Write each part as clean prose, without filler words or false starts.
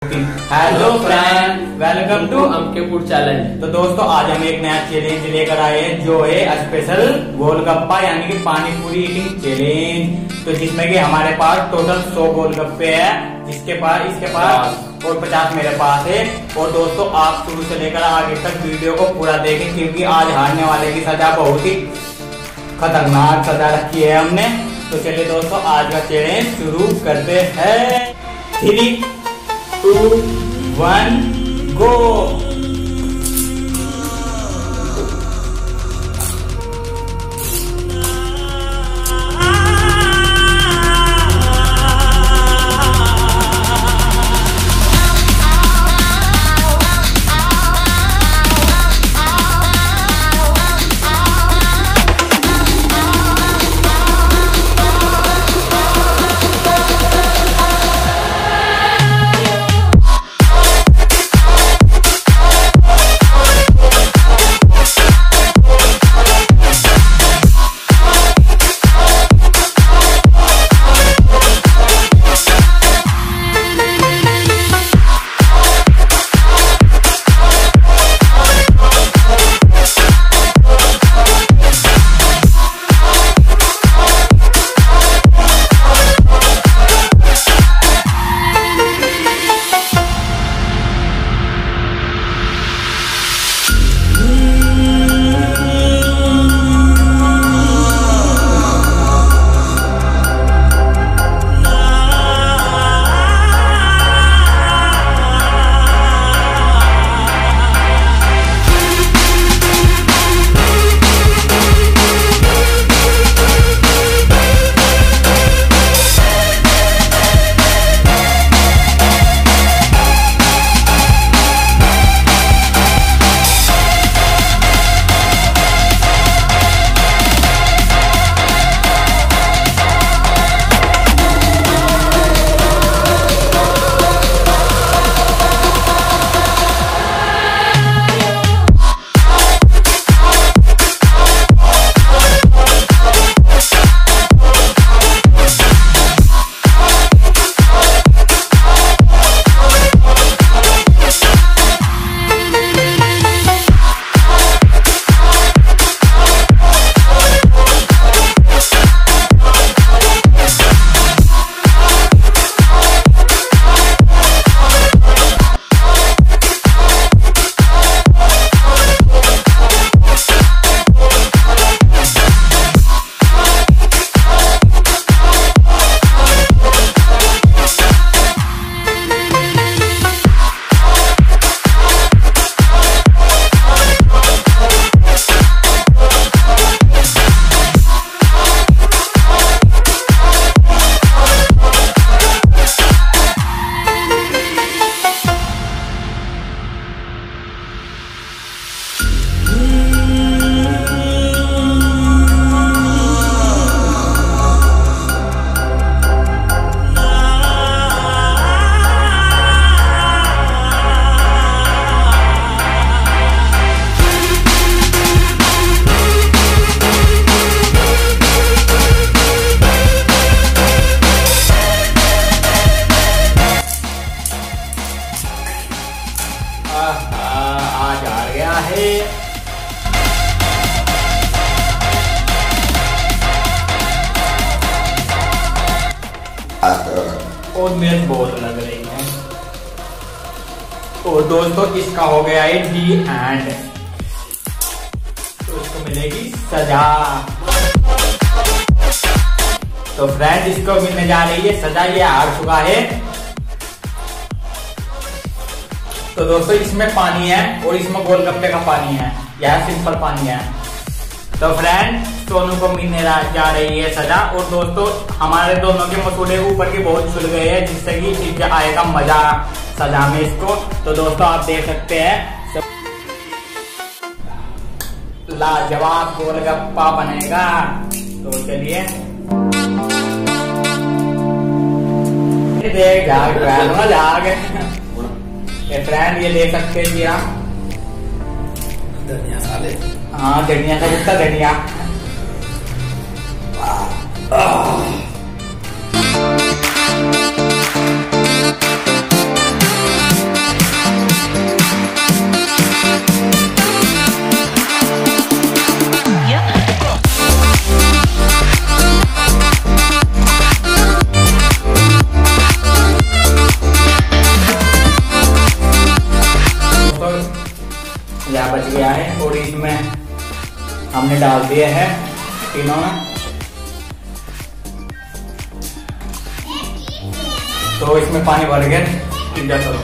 Hello friend, welcome to food challenge. तो दोस्तों आज हम एक नया चैलेंज लेकर आए हैं जो है स्पेशल गोलगप्पा यानी कि पानी पूरी ईटिंग चैलेंज। तो जिसमें कि हमारे पास टोटल 100 गोलगप्पे है, इसके पास और 50 मेरे पास है। और दोस्तों आप शुरू से लेकर आगे तक वीडियो को पूरा देखें क्योंकि आज हारने वाले की सजा बहुत ही खतरनाक सजा रखी है हमने। तो चलिए दोस्तों आज का चैलेंज शुरू करते हैं। 3, 2, 1 गो। आज आ गया है। और मेरे बहुत लग रही है। और दोस्तों इसका हो गया है डी एंड, तो इसको मिलेगी सजा। तो फ्रेंड इसको मिलने जा रही है सजा, ये हार चुका है। तो दोस्तों इसमें पानी है और इसमें गोलगप्पे का पानी है, यह सिंपल पानी है। तो फ्रेंड सोनू को मिलने जा रही है सजा। और दोस्तों हमारे दोनों के मसूड़े ऊपर के बहुत छुल गए हैं जिससे कि आएगा मजा सजा में इसको। तो दोस्तों आप देख सकते हैं लाजवाब गोलगप्पा बनेगा। तो चलिए देख जाग फ्रेंड ये ले सकते हैं आप। धनिया साले, हाँ धनिया का कितना धनिया। हमने डाल दिए हैं तीनों में। तो इसमें पानी भर के इंजर करो।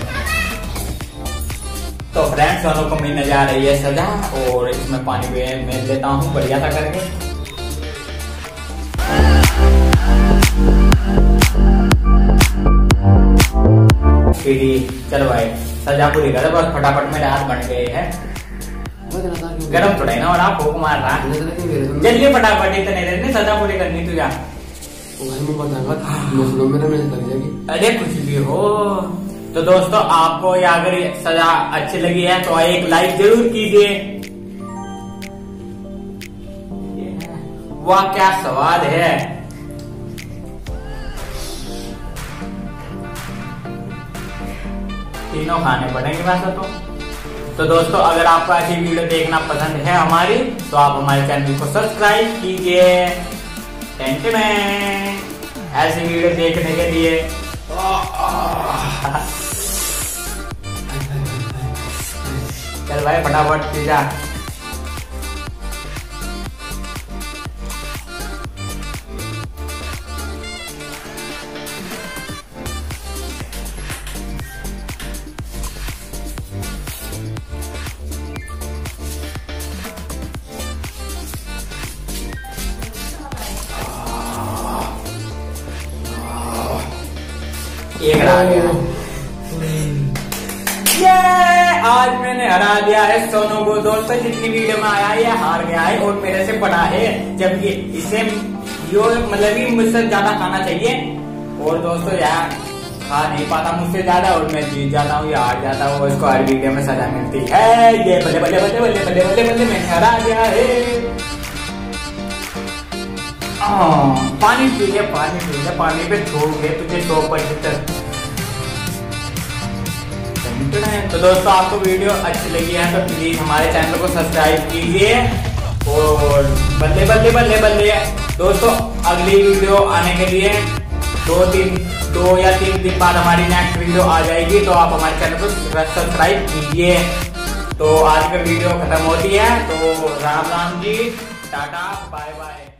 तो फ्रेंड्स दोनों को मिलने जा रही है सजा और इसमें पानी मैं लेता हूँ बढ़िया सा करके। चलो भाई सजा पूरी करे बस फटाफट मेरे हाथ बन गए हैं। गरम थोड़ा ना और आप भूख मार रहा जल्दी फटाफट इतने देर में सजा पूरी करनी तुझा। अरे कुछ भी हो। तो दोस्तों आपको ये अगर सजा अच्छी लगी है तो एक लाइक जरूर कीजिए। वाह क्या स्वाद है। तीनों खाने पड़ेंगे वैसे तो दोस्तों अगर आपको ऐसी वीडियो देखना पसंद है हमारी तो आप हमारे चैनल को सब्सक्राइब कीजिए में ऐसी वीडियो देखने के लिए। चल भाई फटाफट पी जा। एक आ गया। ये आज मैंने हरा दिया है सोनू को। दोस्तों जितनी वीडियो में आया ये हार गया है और मेरे से बड़ा है, जबकि इसे जो मतलब कि मुझसे ज्यादा खाना चाहिए। और दोस्तों यार खा नहीं पाता मुझसे ज्यादा और मैं जीत जाता हूँ या हार जाता हूँ। इसको हर वीडियो में सजा मिलती है। ये बल्ले बल्ले बल्ले बल्ले बल्ले बल्ले बल्ले मैंने हरा दिया है। पानी पी ले पानी पे छोड़ गए तुझे 100%। तो दोस्तों आपको वीडियो अच्छी लगी है तो प्लीज हमारे चैनल को सब्सक्राइब कीजिए और बल्ले बल्ले बल्ले बल्ले। दोस्तों अगली वीडियो आने के लिए 2 या 3 दिन बाद हमारी नेक्स्ट वीडियो आ जाएगी तो आप हमारे चैनल को सब्सक्राइब कीजिए। तो आज का वीडियो खत्म होती है तो Ram Ram ji, tata bye bye.